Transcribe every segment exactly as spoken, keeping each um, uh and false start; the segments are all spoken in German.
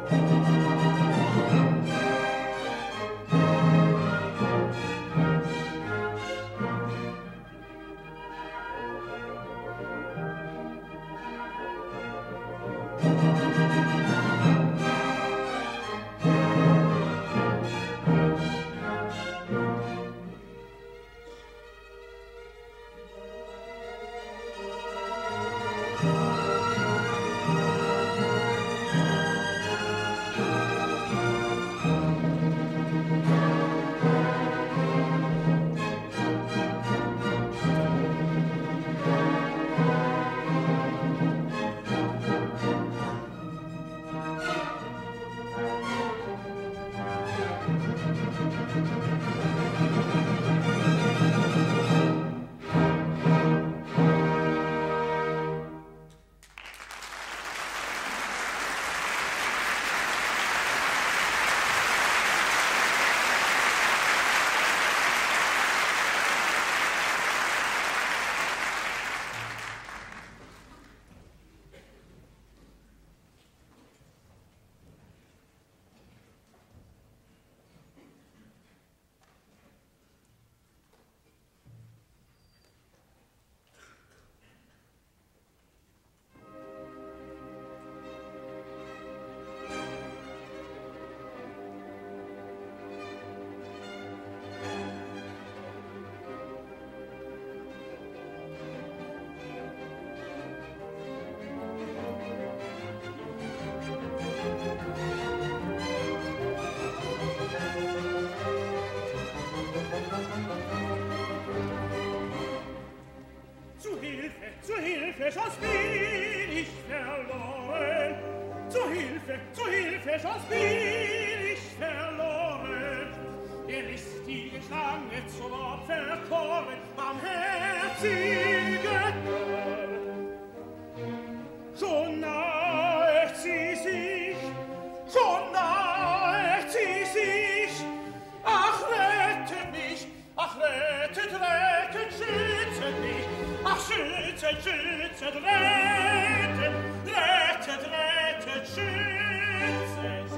schon bin ich verloren. Zu Hilfe, zu Hilfe, schon bin ich verloren. Der listige Schlange zum Opfer kommen, barmherzige Herr. Schon nahe sie sich, schon nahe sie sich. Ach, rettet mich, ach, rettet, rettet, schüttet mich. Ach, schüttet, schüttet, rettet, rettet, rettet, schüttet.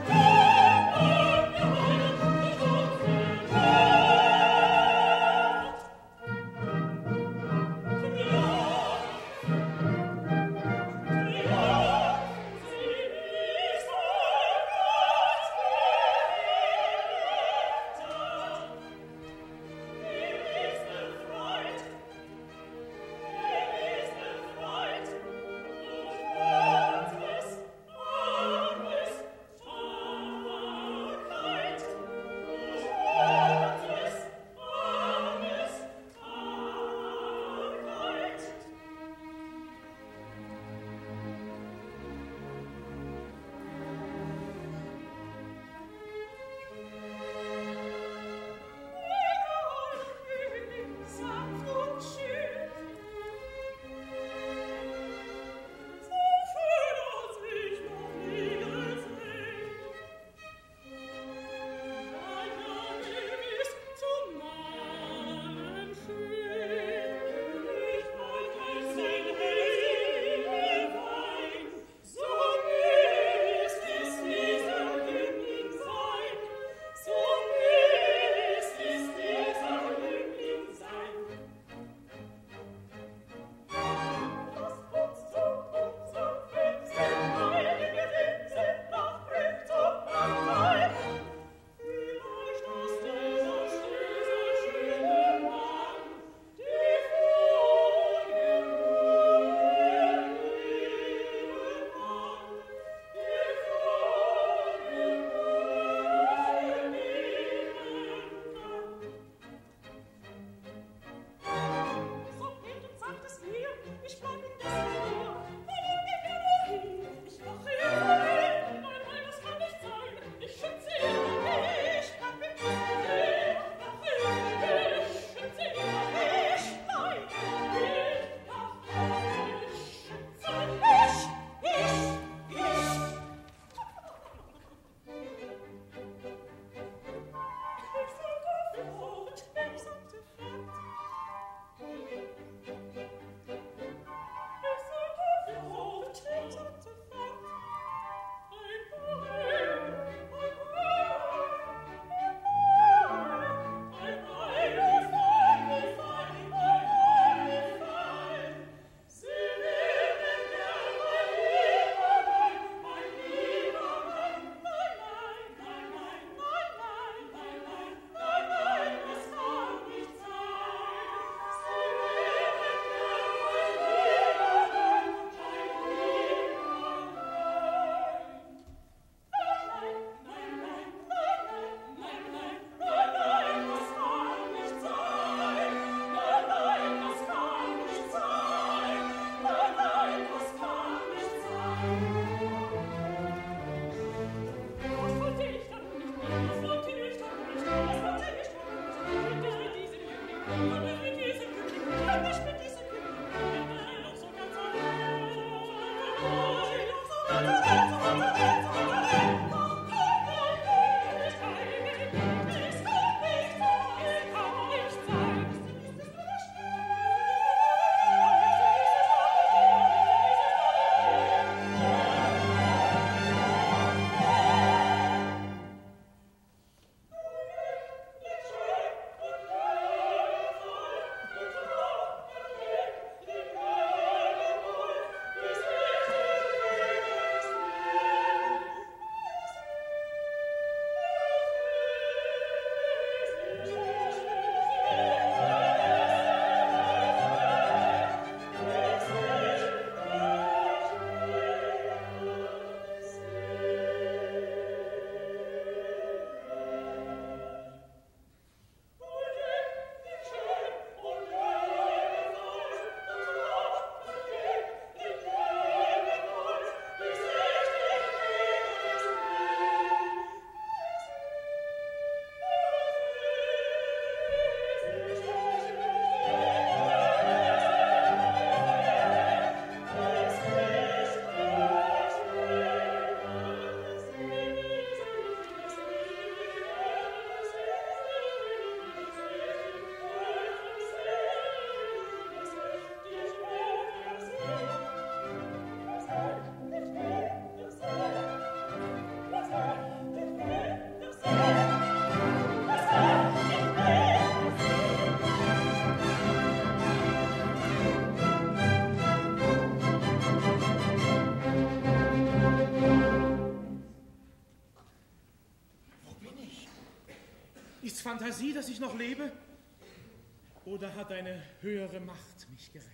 Ist's Fantasie, dass ich noch lebe? Oder hat eine höhere Macht mich gerettet?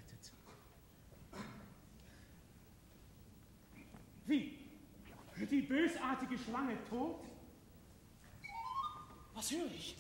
Wie? Die bösartige Schlange tot? Was höre ich?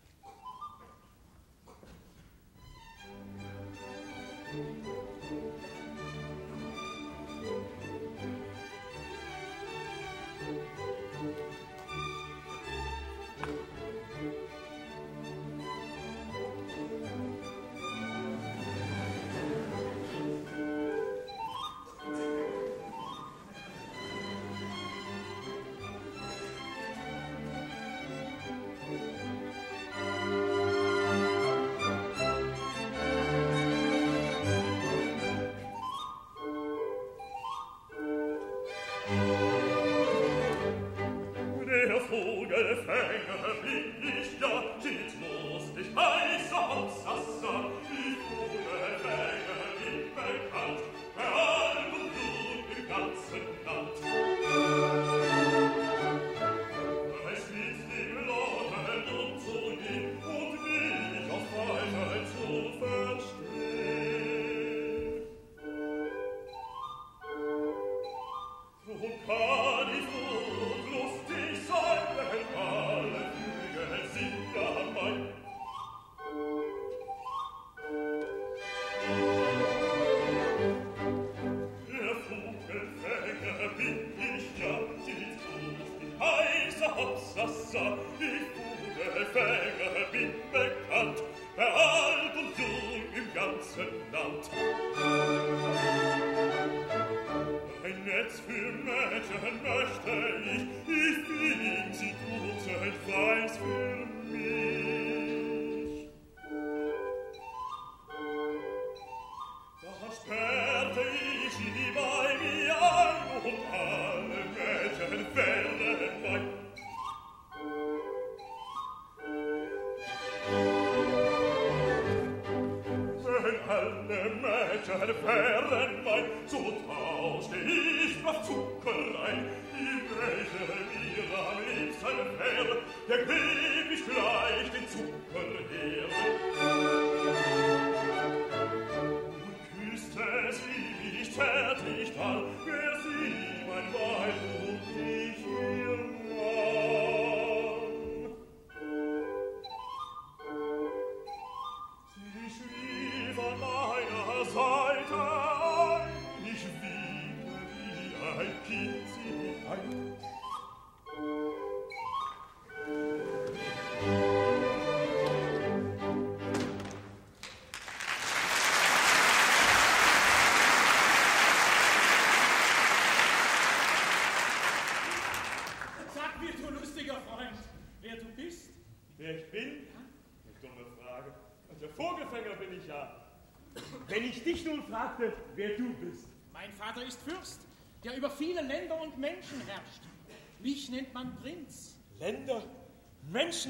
Wenn ich dich nun fragte, wer du bist. Mein Vater ist Fürst, der über viele Länder und Menschen herrscht. Mich nennt man Prinz. Länder? Menschen?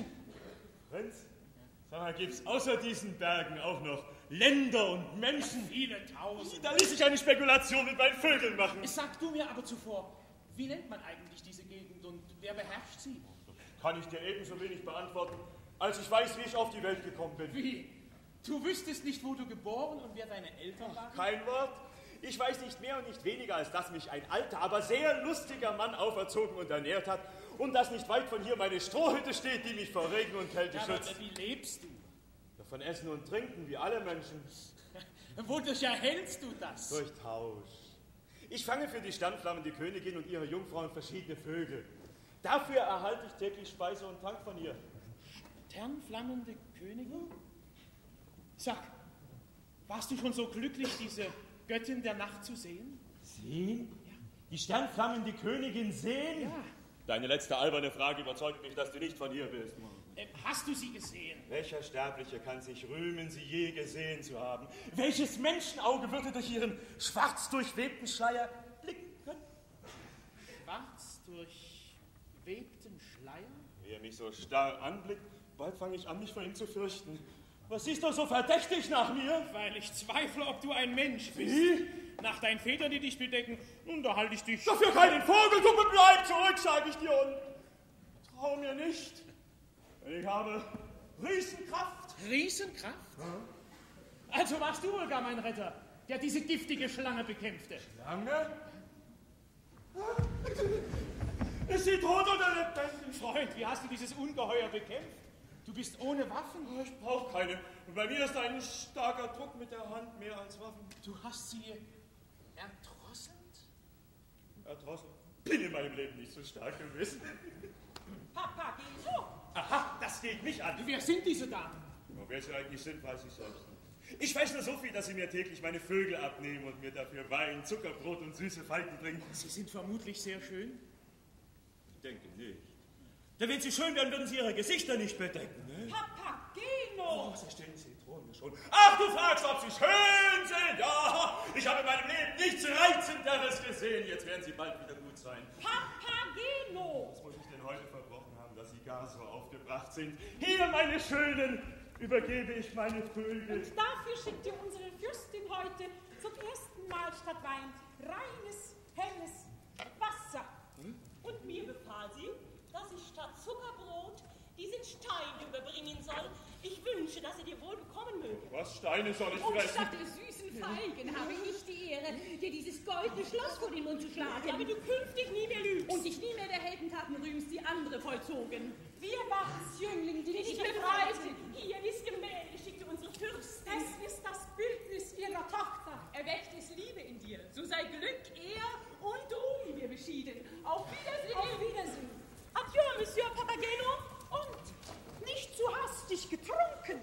Prinz? Sag mal, gibt's außer diesen Bergen auch noch Länder und Menschen? Ja, viele Tausend. Da ließ sich eine Spekulation mit meinen Vögeln machen. Sag du mir aber zuvor, wie nennt man eigentlich diese Gegend und wer beherrscht sie? Kann ich dir ebenso wenig beantworten, als ich weiß, wie ich auf die Welt gekommen bin. Wie? Du wüsstest nicht, wo du geboren und wer deine Eltern waren? Kein Wort. Ich weiß nicht mehr und nicht weniger, als dass mich ein alter, aber sehr lustiger Mann auferzogen und ernährt hat und dass nicht weit von hier meine Strohhütte steht, die mich vor Regen und Kälte ja, schützt. Aber wie lebst du? Davon Essen und Trinken, wie alle Menschen. Wodurch erhältst du das? Durch Tausch. Ich fange für die Sternflammen die Königin und ihre Jungfrauen verschiedene Vögel. Dafür erhalte ich täglich Speise und Trank von ihr. Sternflammende Königin? Sag, warst du schon so glücklich, diese Göttin der Nacht zu sehen? Sehen? Ja. Die Sternflammende Königin sehen? Ja. Deine letzte alberne Frage überzeugt mich, dass du nicht von hier bist. Äh, hast du sie gesehen? Welcher Sterbliche kann sich rühmen, sie je gesehen zu haben? Welches Menschenauge würde durch ihren schwarz durchwebten Schleier blicken können? Schwarz durchwebten Schleier? Wie er mich so starr anblickt, bald fange ich an, mich vor ihm zu fürchten. Was siehst du so verdächtig nach mir? Weil ich zweifle, ob du ein Mensch bist. Wie? Nach deinen Federn, die dich bedecken, nun, da halte ich dich... Dafür keinen Vogel, du bleib zurück, sag ich dir, und trau mir nicht. Ich habe Riesenkraft. Riesenkraft? Also warst du wohl gar mein Retter, der diese giftige Schlange bekämpfte. Schlange? Ist sie tot oder lebendig? Freund, wie hast du dieses Ungeheuer bekämpft? Du bist ohne Waffen? Ich brauche keine. Und bei mir ist ein starker Druck mit der Hand mehr als Waffen. Du hast sie erdrosselt? Erdrosselt? Bin in meinem Leben nicht so stark gewesen. Papageno! Aha, das geht mich an. Wer sind diese Damen? Wer sie eigentlich sind, weiß ich selbst nicht. Ich weiß nur so viel, dass sie mir täglich meine Vögel abnehmen und mir dafür Wein, Zuckerbrot und süße Falten bringen. Sie sind vermutlich sehr schön. Ich denke nicht. Denn wenn sie schön wären, würden sie ihre Gesichter nicht bedecken. Ne? Papageno! Oh, sie stehen Zitronen schon. Ach, du fragst, ob sie schön sind. Ja, ich habe in meinem Leben nichts Reizenderes gesehen. Jetzt werden sie bald wieder gut sein. Papageno! Was muss ich denn heute verbrochen haben, dass sie gar so aufgebracht sind? Hier, meine Schönen, übergebe ich meine Vögel. Und dafür schickt dir unsere Fürstin heute zum ersten Mal statt Wein reines, helles Wasser. Hm? Und mir befahl sie, dass ich statt Zuckerbrot diesen Stein überbringen soll. Ich wünsche, dass er dir wohl bekommen möge. Was Steine soll ich Und fressen? statt der süßen Feigen habe ich die Ehre, dir dieses goldene Schloss vor den Mund zu schlagen. Damit du künftig nie mehr lügst. Und dich nie mehr der Heldentaten rühmst, die andere vollzogen. Wir waren's, Jüngling, die dich befreiten. Hier ist Gemälde, schickte unsere Fürstin. Es ist das Bildnis ihrer Tochter. Erweckt es Liebe in dir. So sei Glück, Ehr und Ruhm dir beschieden. Auf Wiedersehen. Auf Wiedersehen. Adieu, Monsieur Papageno. Und nicht zu hastig getrunken.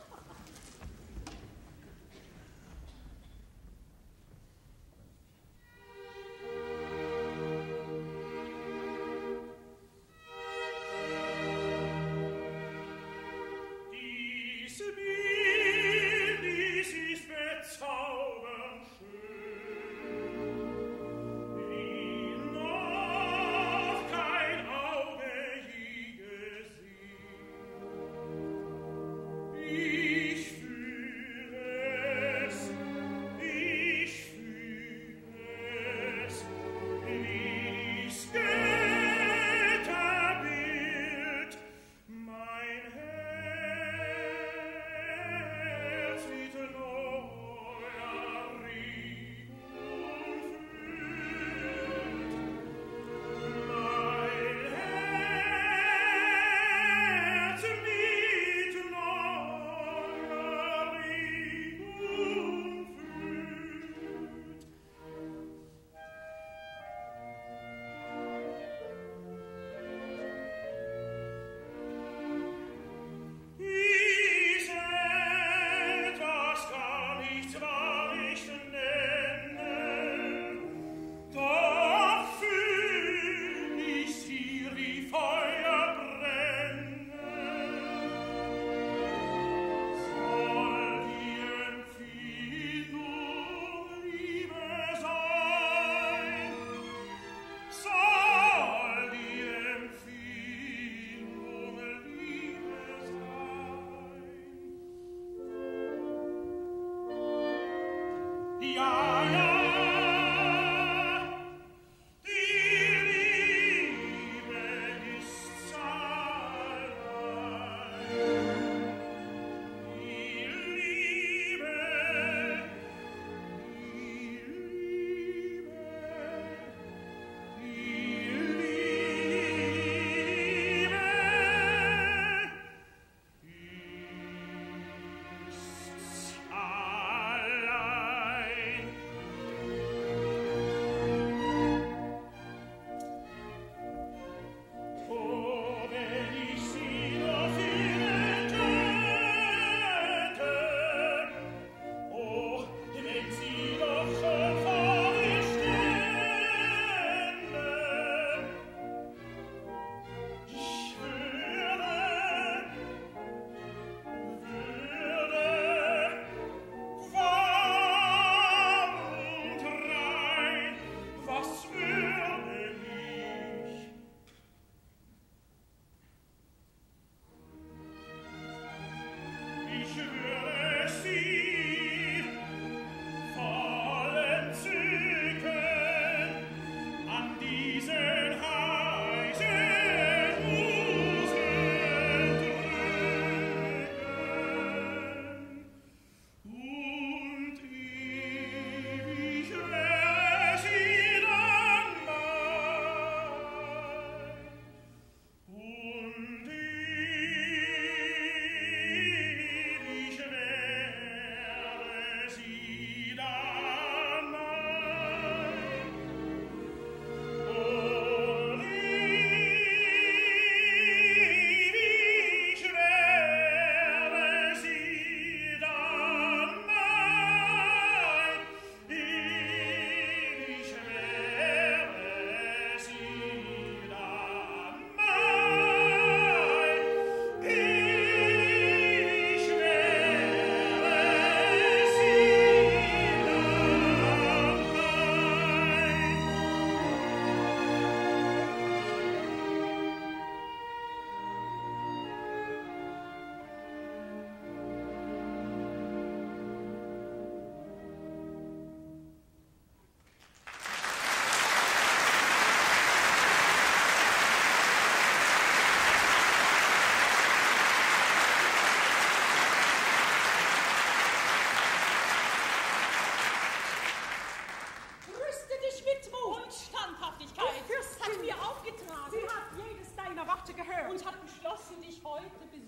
Bezaubernd. Schön, wie nah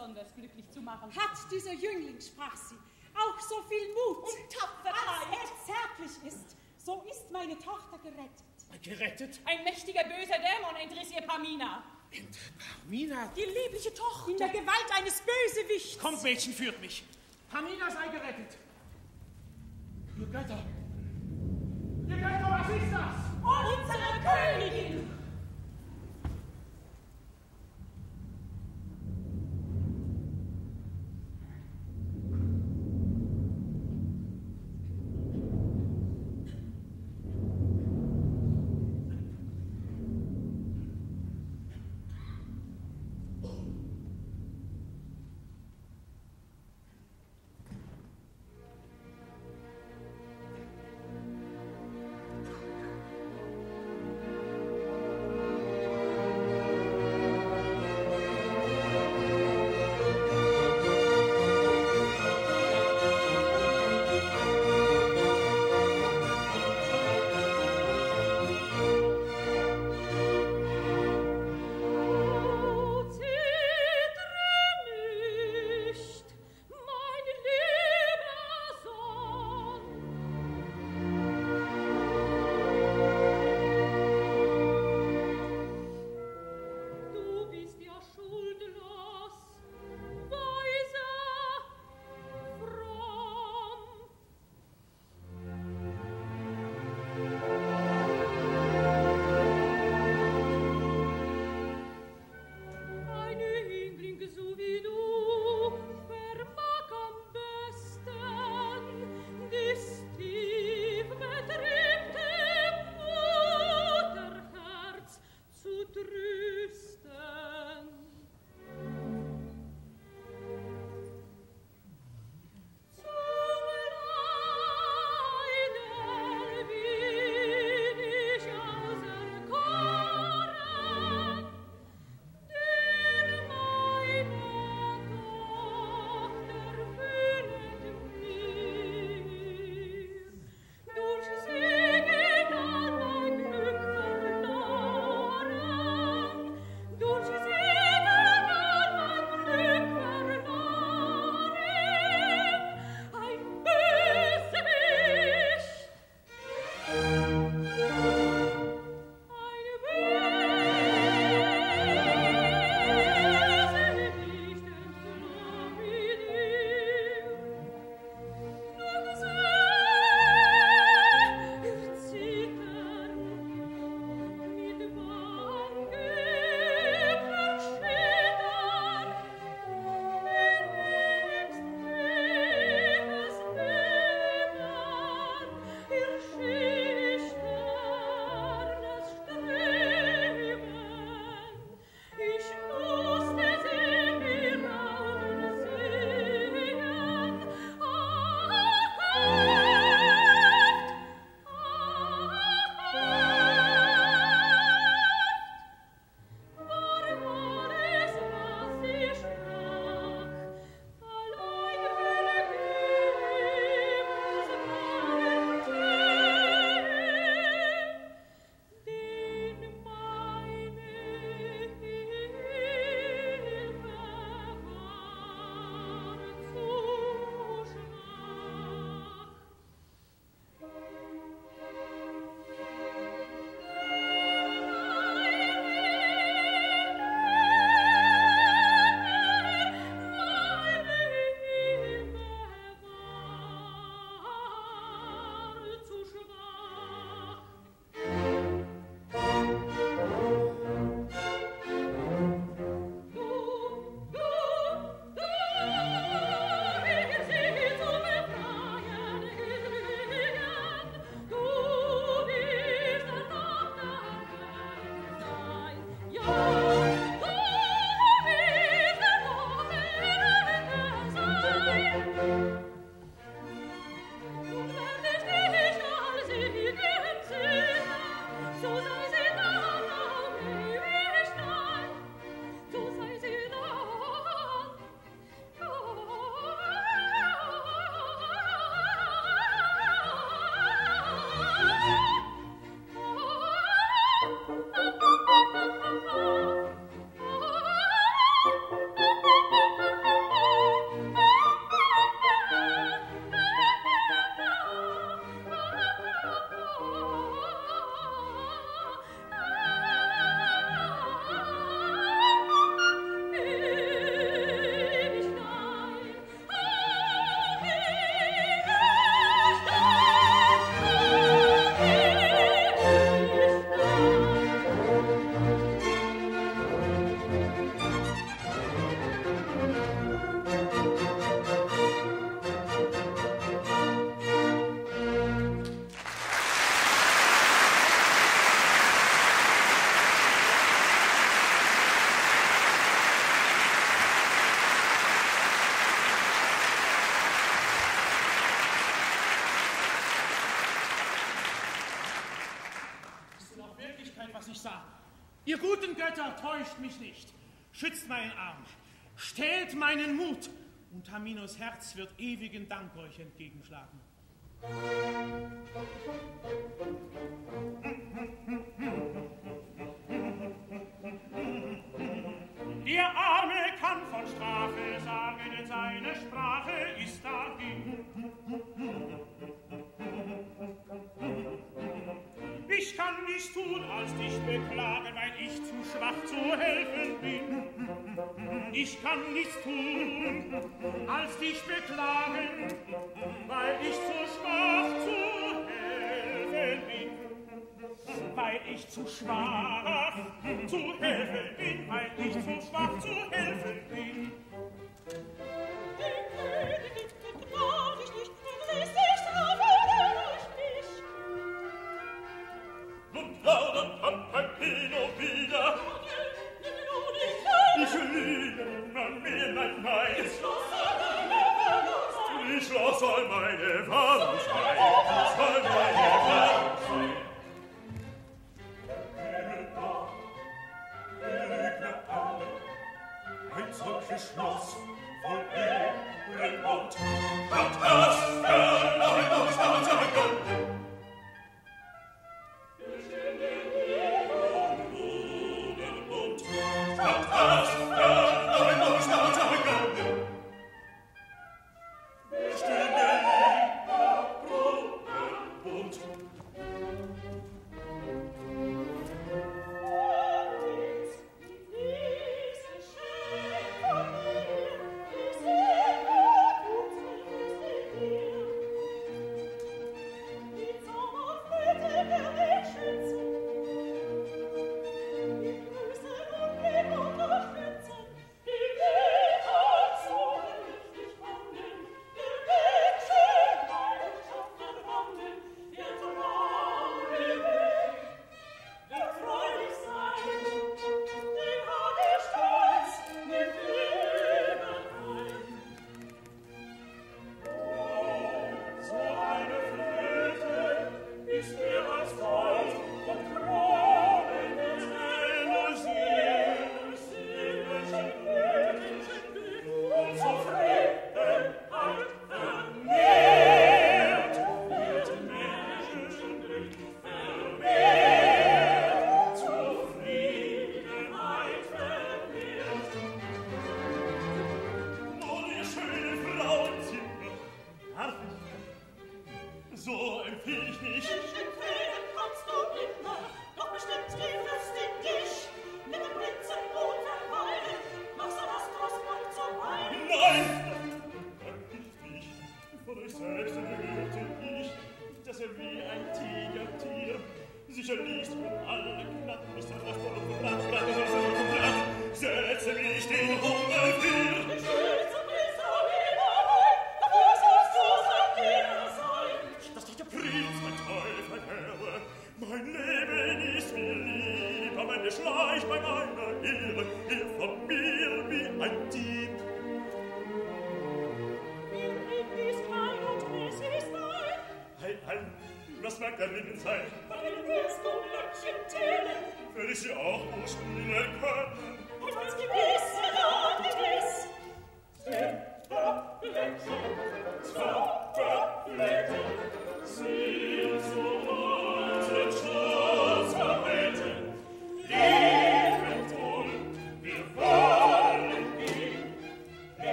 besonders glücklich zu machen. Hat dieser Jüngling, sprach sie, auch so viel Mut und Tapferkeit, als er zärtlich ist, so ist meine Tochter gerettet. Gerettet? Ein mächtiger, böser Dämon entriss ihr Pamina. Pamina? Die liebliche Tochter in der Gewalt eines Bösewichts. Kommt, Mädchen, führt mich. Pamina sei gerettet. Ihr Götter! Ihr Götter, was ist das? Unsere Königin! guten Götter, täuscht mich nicht. Schützt meinen Arm, stählt meinen Mut, und Taminos Herz wird ewigen Dank euch entgegenschlagen. Der Arme kann von Strafe sagen, denn seine Sprache ist dahin. Ich kann nichts tun, als dich beklagen, weil ich zu schwach zu helfen bin. Ich kann nichts tun, als dich beklagen, weil ich zu schwach zu helfen bin. Weil ich zu schwach zu helfen bin, weil ich zu schwach zu helfen bin. Den König beklag ich nicht, lässt sich strafen durch mich. Nun plaudert Pampino wieder. Ich liebe an mir, nein, nein. Ich schloss all meine Warnung sein. All meine Warnung sein. Ein solches Schloss voll Ehren und Fantasten, ein Ausstatten. Fantasten, ein Ausstatten. Stille Liebe, Brunnen und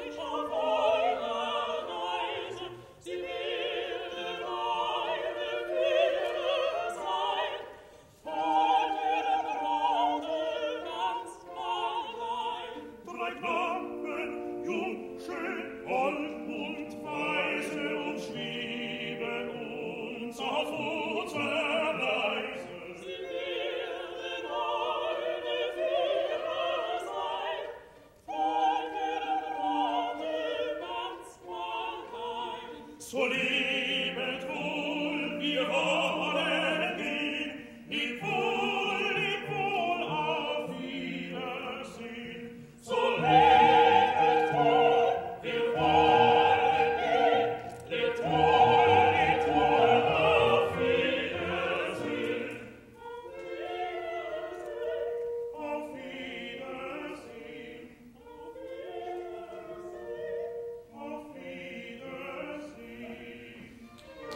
Sie will jung, schön, hold und weise und schweben uns auf unserer Reise. Sie werden eine Führer sein, Völker Raten ganz allein. So lebet wohl, wir wollen gehen, leb wohl, leb wohl, auf Wiedersehen. So lebet wohl, wir wollen gehen, lebt wohl, lebt wohl, auf Wiedersehen. Auf Wiedersehen. Auf Wiedersehen.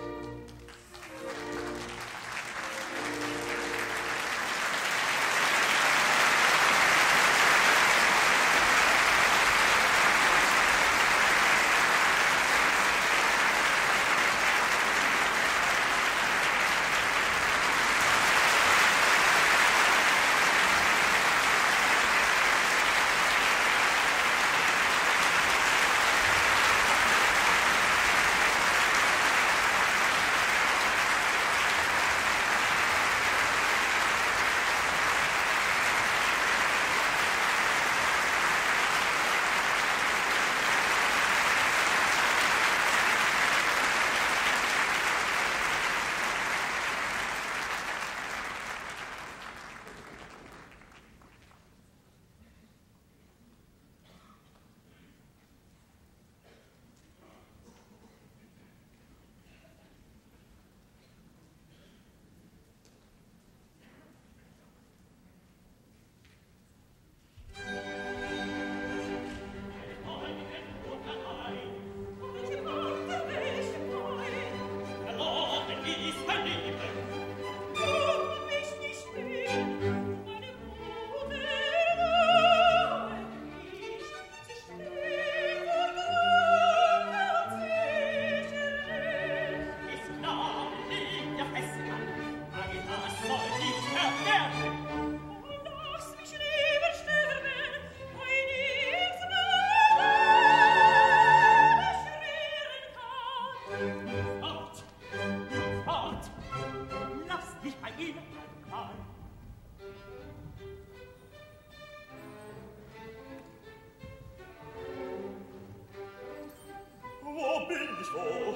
Wo bin ich, wo?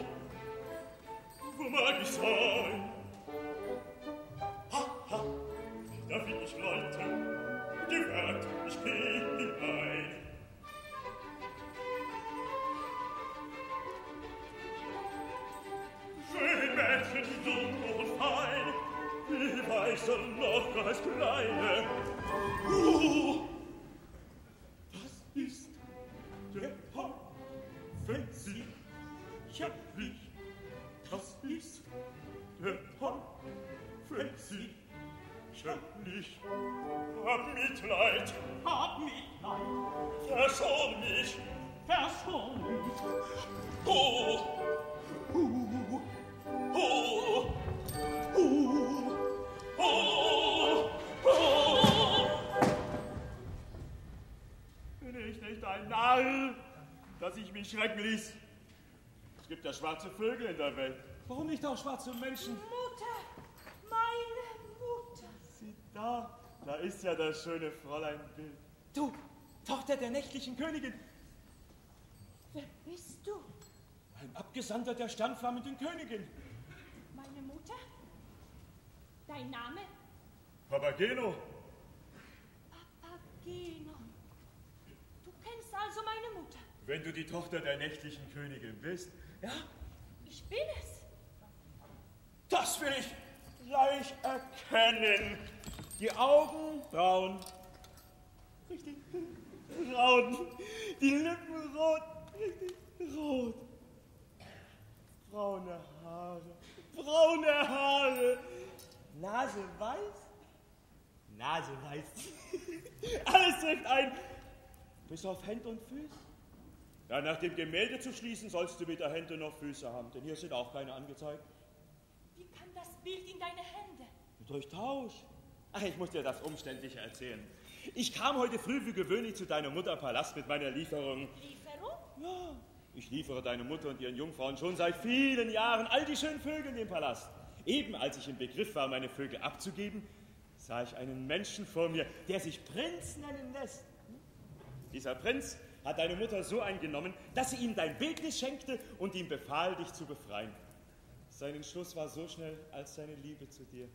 Wo mag ich sein? Ha, ha, da bin ich reiten, gewährt, ich geh hinein. Schön Mädchen, jung und fein, wie weißer noch als kleine. Uh, das ist der Pop. Wenn sie schöpflich, das ist der Pop. Wenn sie schöpflich, hab Mitleid, hab Mitleid, verschon mich, verschon mich. Oh, uh, oh, uh, oh, oh. Bin ich nicht ein Narr, dass ich mich schrecken ließ? Es gibt ja schwarze Vögel in der Welt. Warum nicht auch schwarze Menschen? Mutter, meine Mutter. Sieh da, da ist ja das schöne Fräuleinbild. Du, Tochter der nächtlichen Königin. Wer bist du? Ein Abgesandter der sternflammenden Königin. Meine Mutter? Dein Name? Papageno. Papageno. Du kennst also meine Mutter? Wenn du die Tochter der nächtlichen Königin bist, ja? Ich bin es. Das will ich gleich erkennen. Die Augen braun. Richtig. Braun. Die Lippen rot. Richtig. Rot. Braune Haare. Braune Haare. Nase weiß. Nase weiß. Alles trifft ein. Bis auf Hände und Füße. Ja, nach dem Gemälde zu schließen, sollst du weder Hände noch Füße haben, denn hier sind auch keine angezeigt. Wie kam das Bild in deine Hände? Durch Tausch. Ach, ich muss dir das umständlich erzählen. Ich kam heute früh wie gewöhnlich zu deiner Mutter Palast mit meiner Lieferung. Lieferung? Ja, ich liefere deine Mutter und ihren Jungfrauen schon seit vielen Jahren all die schönen Vögel in den Palast. Eben als ich im Begriff war, meine Vögel abzugeben, sah ich einen Menschen vor mir, der sich Prinz nennen lässt. Dieser Prinz hat deine Mutter so eingenommen, dass sie ihm dein Bildnis schenkte und ihm befahl, dich zu befreien. Sein Entschluss war so schnell als seine Liebe zu dir.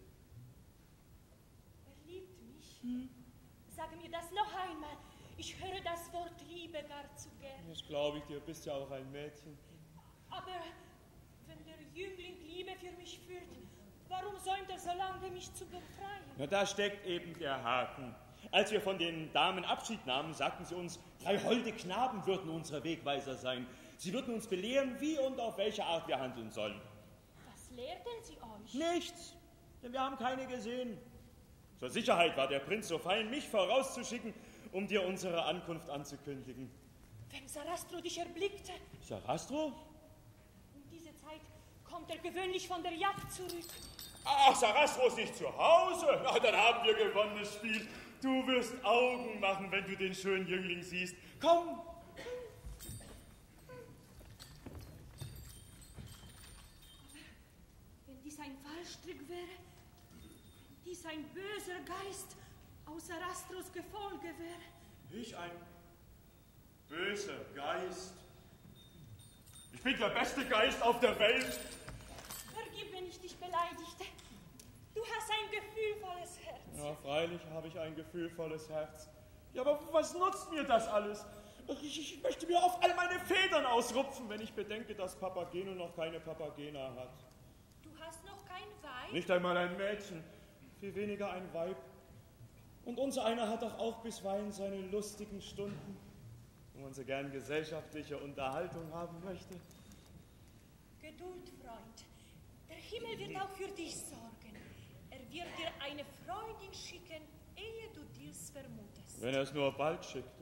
Er liebt mich. Hm. Sage mir das noch einmal. Ich höre das Wort Liebe gar zu gern. Das glaube ich dir, du bist ja auch ein Mädchen. Aber wenn der Jüngling Liebe für mich fühlt, warum säumt er so lange, mich zu befreien? Na, da steckt eben der Haken. Als wir von den Damen Abschied nahmen, sagten sie uns, drei holde Knaben würden unsere Wegweiser sein. Sie würden uns belehren, wie und auf welche Art wir handeln sollen. Was lehrten sie euch? Nichts, denn wir haben keine gesehen. Zur Sicherheit war der Prinz so fein, mich vorauszuschicken, um dir unsere Ankunft anzukündigen. Wenn Sarastro dich erblickte... Sarastro? Um diese Zeit kommt er gewöhnlich von der Jagd zurück. Ach, Sarastro ist nicht zu Hause? Na, dann haben wir gewonnenes Spiel. Du wirst Augen machen, wenn du den schönen Jüngling siehst. Komm! Wenn dies ein Fallstrick wäre, dies ein böser Geist aus Sarastros Gefolge wäre. Ich ein böser Geist? Ich bin der beste Geist auf der Welt. Vergib, wenn ich dich beleidigte. Du hast ein gefühlvolles Herz. Ja, freilich habe ich ein gefühlvolles Herz. Ja, aber was nutzt mir das alles? Ich, ich möchte mir auf all meine Federn ausrupfen, wenn ich bedenke, dass Papageno noch keine Papagena hat. Du hast noch kein Weib? Nicht einmal ein Mädchen, viel weniger ein Weib. Und unser einer hat doch auch bisweilen seine lustigen Stunden, wo man so gern gesellschaftliche Unterhaltung haben möchte. Geduld, Freund. Der Himmel wird auch für dich sorgen. Er wird dir eine Freundin schicken, ehe du dies vermutest. Wenn er es nur bald schickte.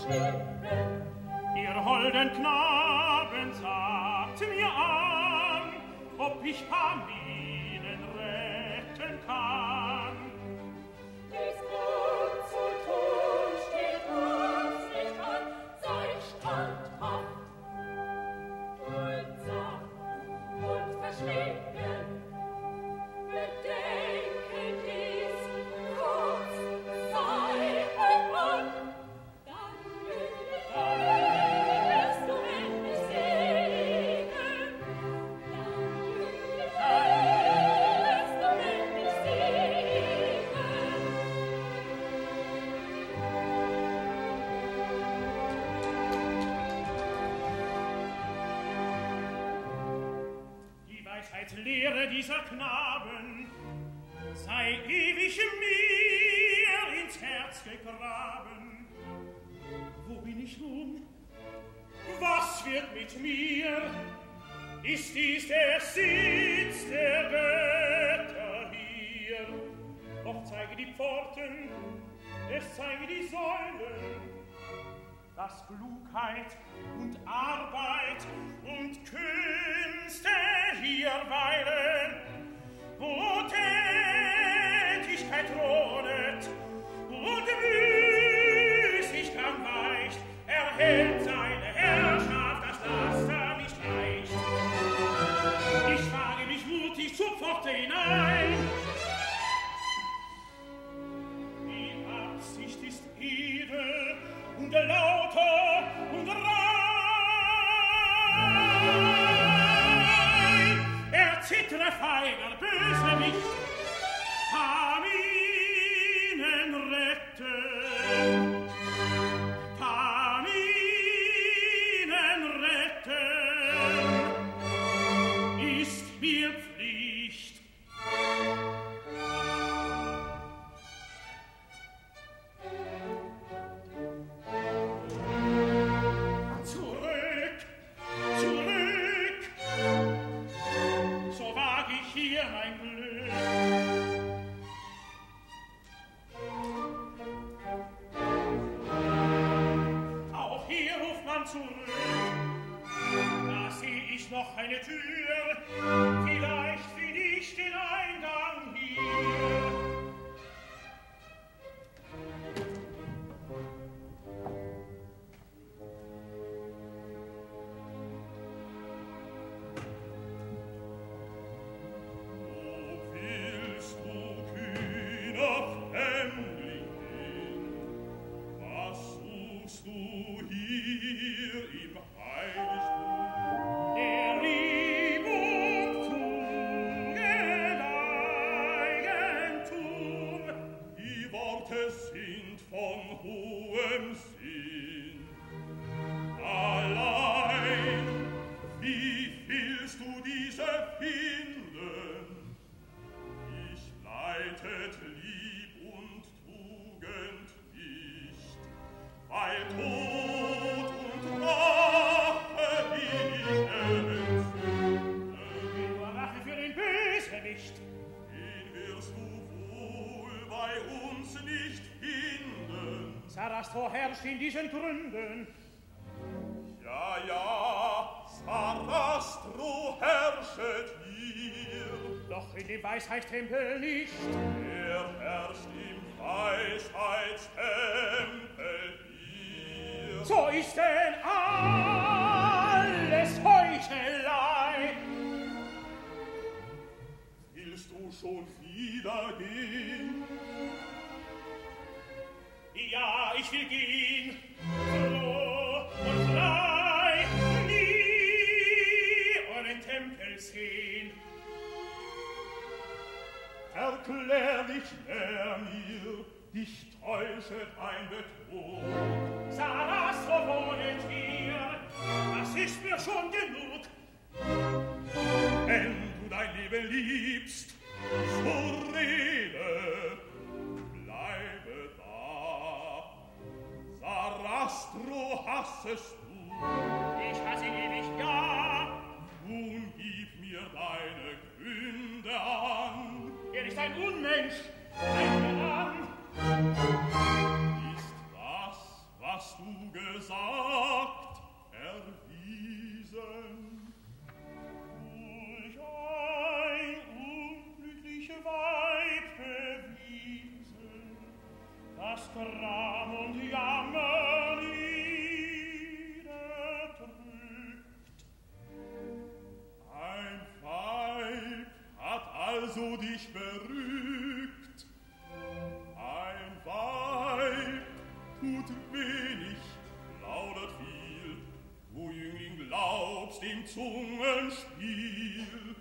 Ihr holden Knaben sagt mir an, ob ich Paminen retten kann. Dies gut zu tun steht uns nicht an, sei standhaft, duldsam und verschwiegen. Bedenke dies, kurz sei ein Mann, dann wirst du endlich sehen, dann wirst du endlich sehen. Die Weisheitslehre dieser Knaben sei ewig mir ins Herz gegraben. Wo bin ich nun? Was wird mit mir? Ist dies der Sitz der Götter hier? Doch zeige die Pforten, es zeige die Säulen, dass Klugheit und Arbeit und Künste hier weilen, wo Tätigkeit thronet und Müßiggang weicht, erhält seine Herrschaft das Laster nicht leicht. Ich wage mich mutig zur Pforte hinein. Die Absicht ist edel und lauter und rein. Erzittere feiner Bösewicht, Paminen retten, Paminen retten, ist mir Pflicht. Zurück, zurück, so wag ich hier mein Glück. Auch hier ruft man zurück, da seh ich noch eine Tür, vielleicht finde ich den Eingang hier. Willst du, kühner Fremdling, was suchst du hier im Heiligtum? Der Lieb und Tugend Eigentum, Die Worte sind von hohem Sinn. Allein, wie willst du diese finden? Ich leitet Lieb und Tugend nicht, weil Tod und Rache dich entzünde. nur Rache für den Bösewicht. Den wirst du wohl bei uns nicht finden. Sarastro herrscht in diesen Gründen. Ja, ja, Sarastro herrschet hier. Doch in dem Weisheitstempel nicht. Er herrscht im Weisheitstempel hier. So ist denn alles Heuchelei. Willst du schon wieder gehen? Ja, ich will gehen, froh und frei, nie euren Tempel sehen. Erklär dich näher mir, dich täuschet ein Betrug. Sarastro wohnet hier, das ist mir schon genug. Wenn du dein Leben liebst, so rede, bleibe da. Sarastro hassest du, Ich hasse ihn ewig, ja. nun gib mir deine Gründe an. Er ist ein Unmensch, ein Tyrann. Ist das, was du du gesagt, erwiesen. Durch ein unglückliche Weib bewiesen, das Gram und Jammer niederdrückt. Ein Weib hat also dich berückt. Ein Weib tut wenig, plaudert viel. Du Jüngling glaubst dem Zungenspiel.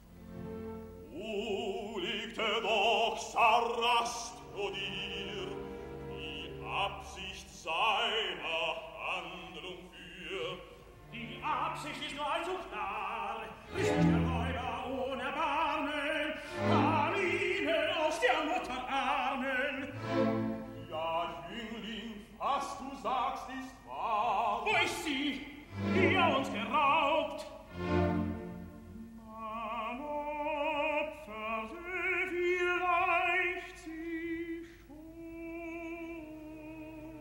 Wo liegt er doch, Sarastro dir, die Absicht seiner Handlung für? Die Absicht ist nur allzu klar, ist der Räuber ohne Erbarmen, Marine aus der Mutter Armen. Ja, Jüngling, was du sagst, ist wahr. Wo ist sie, die er uns geraubt? Man opferte vielleicht sie schon.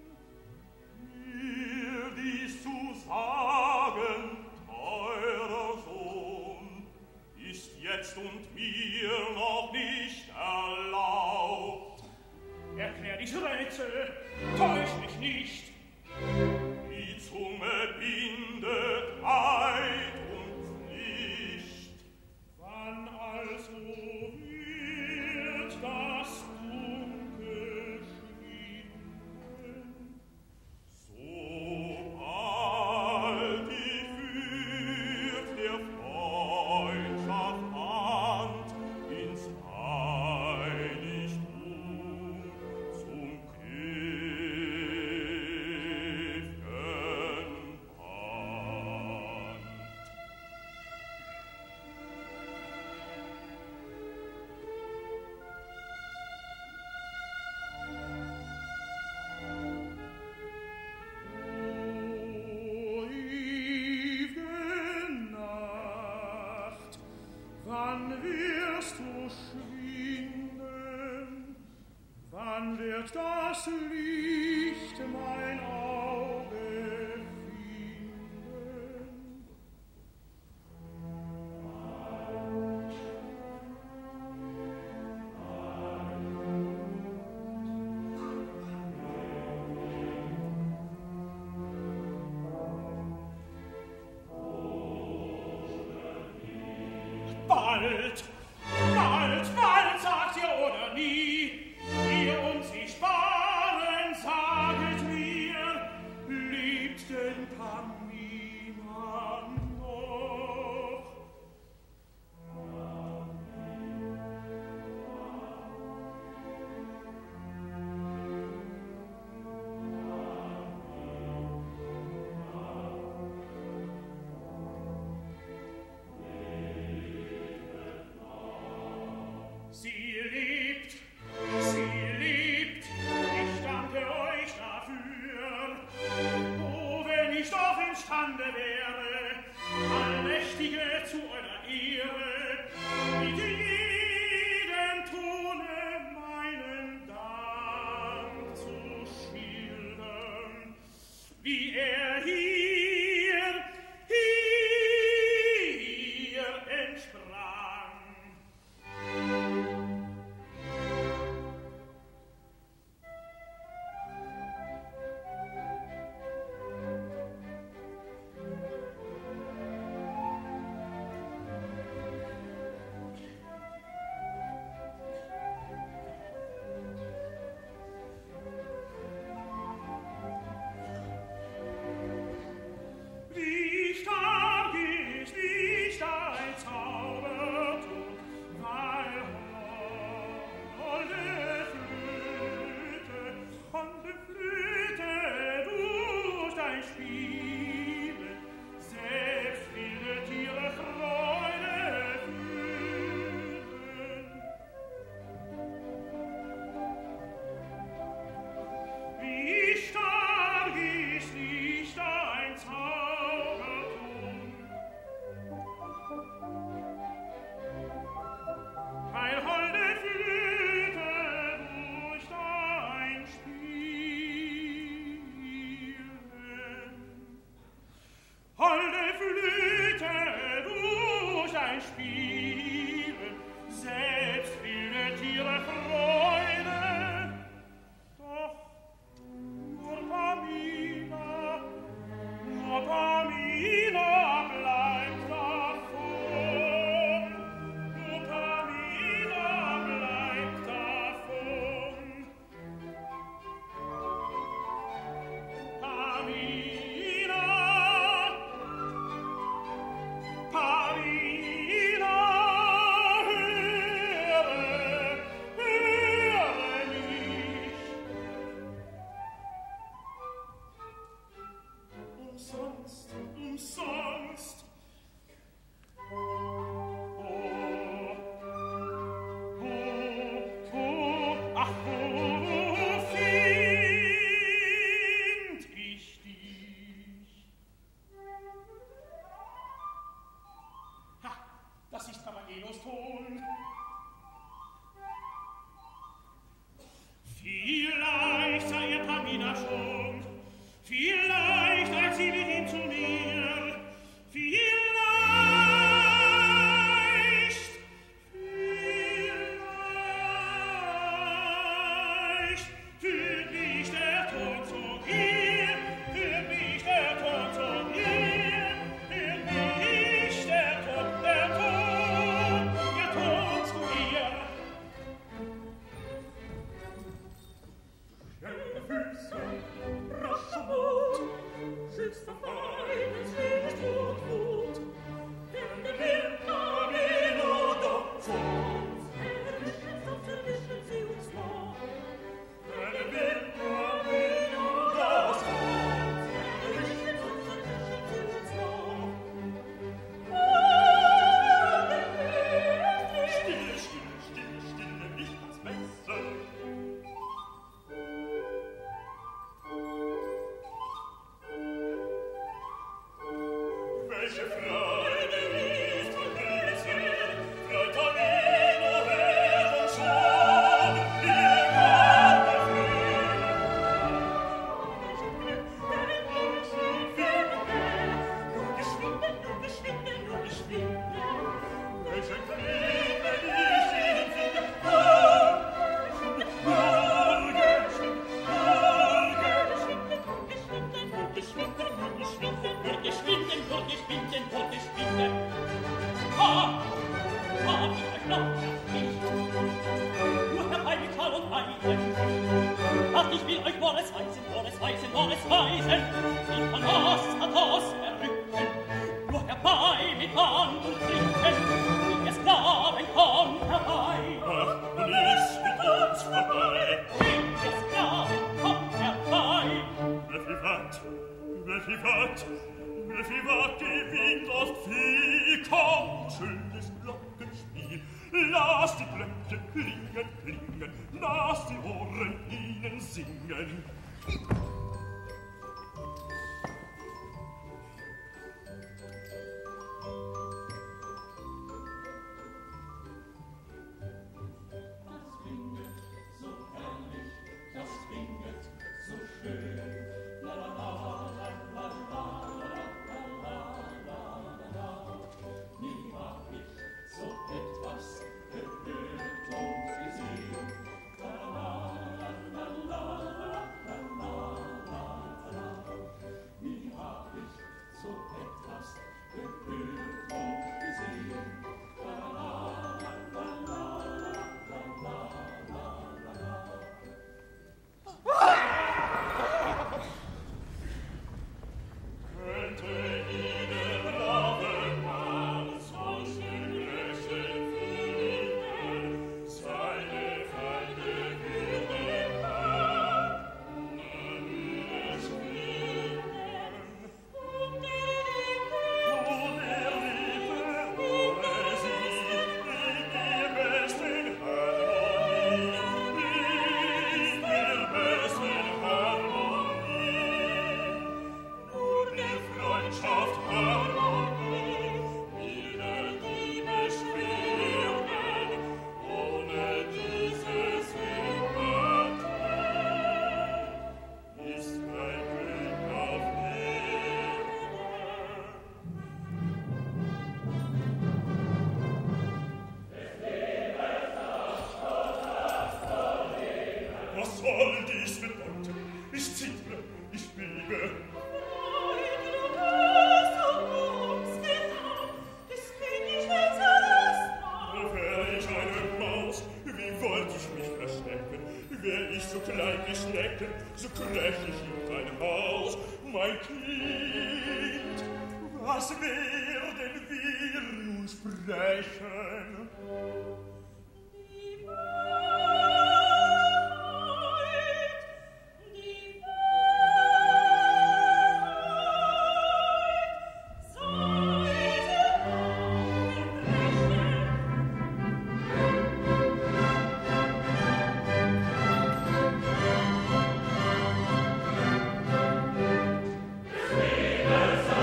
Mir dies zu sagen, teurer Sohn, ist jetzt und mir noch nicht erlaubt. Erklär dies Rätsel, täusch mich nicht. Die Zunge bindet Eid und Pflicht. Wann also wird das Dunkel schwinden? Sobald die führt der Freundschaft Hand ins Heiligtum zum Kräften Band. O ew'ge Nacht, wann wirst du schwinden? Wann wird das Licht mein Auge finden? Bald, bald, bald, sagt ihr oder nie, ihr unsichtbaren saget mir, liebt den Pamina noch? Sie liebt, sie liebt, ich danke euch dafür. Oh, wenn ich doch imstande wäre, Allmächtige zu eurer Ehre, mit jedem Tone meinen Dank zu schildern, wie er hier, hier entsprang. sie wie hin zu mir. Vielleicht, vielleicht führt mich der Tod zu ihr, führt mich der Tod zu ihr, führt mich der Tod, der Tod, der Tod zu ihr. Schöne Füße, rascher Mut, schützt auf eines Weges Tod, Wut, denn der Wind kam in oder sonst, erwischen, sonst erwischen sie uns noch. Denn der Wind kam in oder sonst, erwischen, sonst erwischen sie uns noch. Stille, stille, stille, stille, nicht das Messer. Welche Freude ist von Riesen, Freut an ihn, o Herr, und schon, ihr Gott befehlt. Welche Glück, nur geschwinde, nur geschwinde, nur geschwinde. Welche Krieg, wenn ich ihn finde, Morgen, Morgen, nur geschwinde, nur geschwinde, nur geschwinde, nur geschwinde, nur geschwinde. Ha! Hab ich euch noch nicht? Nur herbei mit Schall und Eisen. Ach, ich will euch nur es weisen, nur es weisen, nur es weisen. Wie kann das, kann das errücken? Nur herbei mit Hand und Trinken. Wie ihr Sklaven kommt herbei. Ach, und ist mit uns vorbei. Wie ihr Sklaven kommt herbei. Refivat, Refivat, Refivat, die Wind oft viel. Komm, schönes Glockenspiel. Lass die Glöckchen klingen, klingen. Lass die Ohren ihnen singen.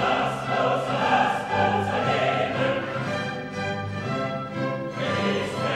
Ist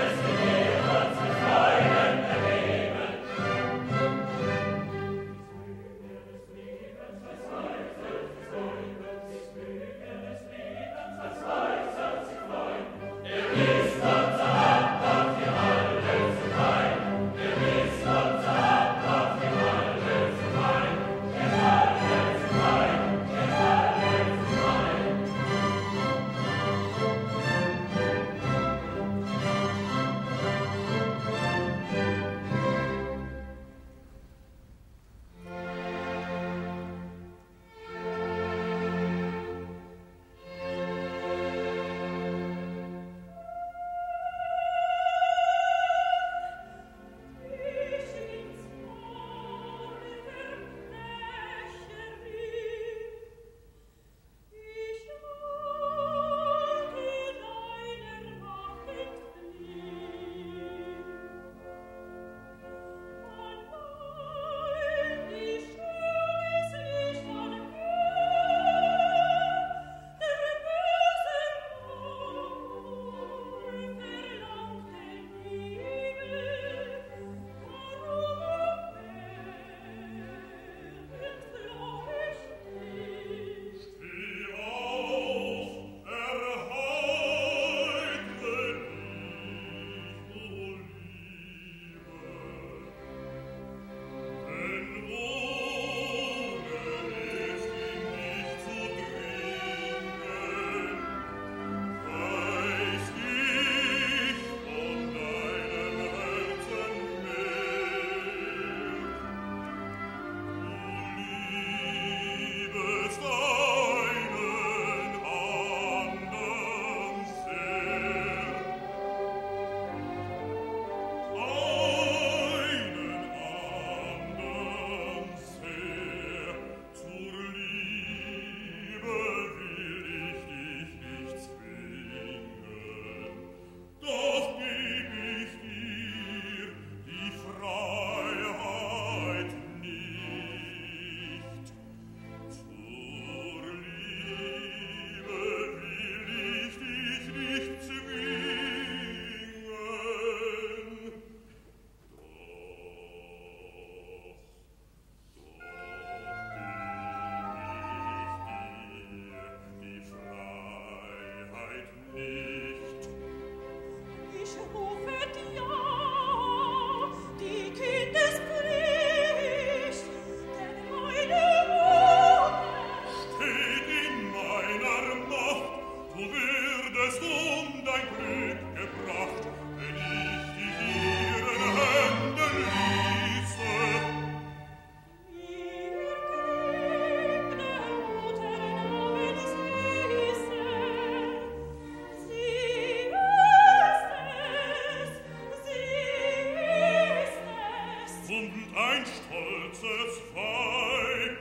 nicht. Ich rufe dir, die Kindesbricht, denn meine Mutter steht in meiner Macht, du würdest um dein Glück gebracht, wenn ich die ihren Händen ließe. Ihr Kinder, Mutter, wenn ich ließe, sie ist es, sie ist es. Und ein stolzes Weib.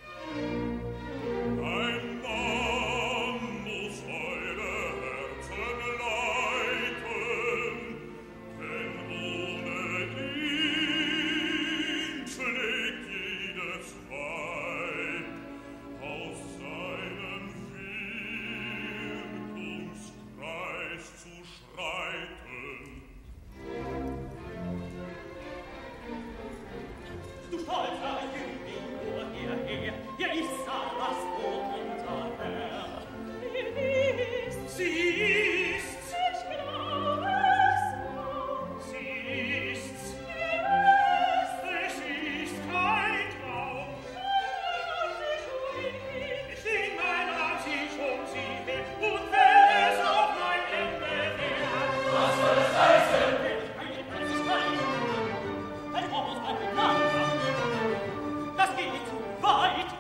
Ein Mann muss eure Herzen leiten, denn ohne ihn schlägt jedes Weib aus seinem Wirkungskreis zu schreiten. Du stolzer Jüngling, nur hierher, hier ist Sarahs Brot unterher. Wer ist? Sie ist's, Ich glaube so. sie ist's, Wer ist? es ist kein Traum. Ich leg mein Arm sich um sie her, und wenn es auf mein Ende wär. Was soll es heißen? Ein ganzes Weib, ein Haus, ein Mann. Das geht zu weit.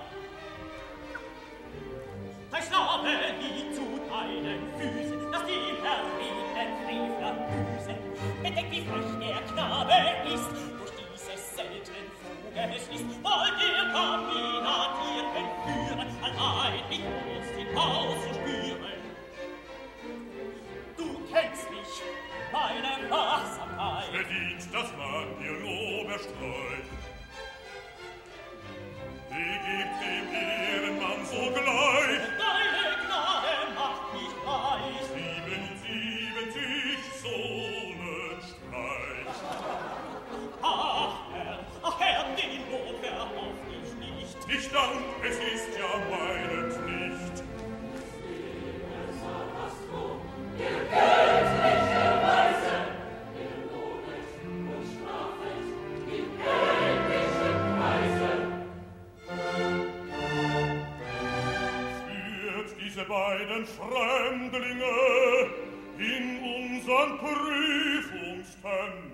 Dein Schnabel liegt zu deinen Füßen, lass die verrieten Frevler büßen. Bedenk, wie frech der Knabe ist, durch dieses selten Vogels ist. Wollt ihr Kaminat ihr entführen, allein mit uns im Haus zu spüren? Du kennst mich, meine Wachsamkeit. Verdient, dass man dir Lob erstreut. Wie gibt dem Ehrenmann sogleich Deine Gnade macht mich reich. siebenundsiebenzig Sohnenstreich. Ach Herr, ach Herr, den Lohn verhoff ich nicht. Ich dank, es ist ja meine Pflicht. Führt diese beiden Fremdlinge in unsern Prüfungstempel.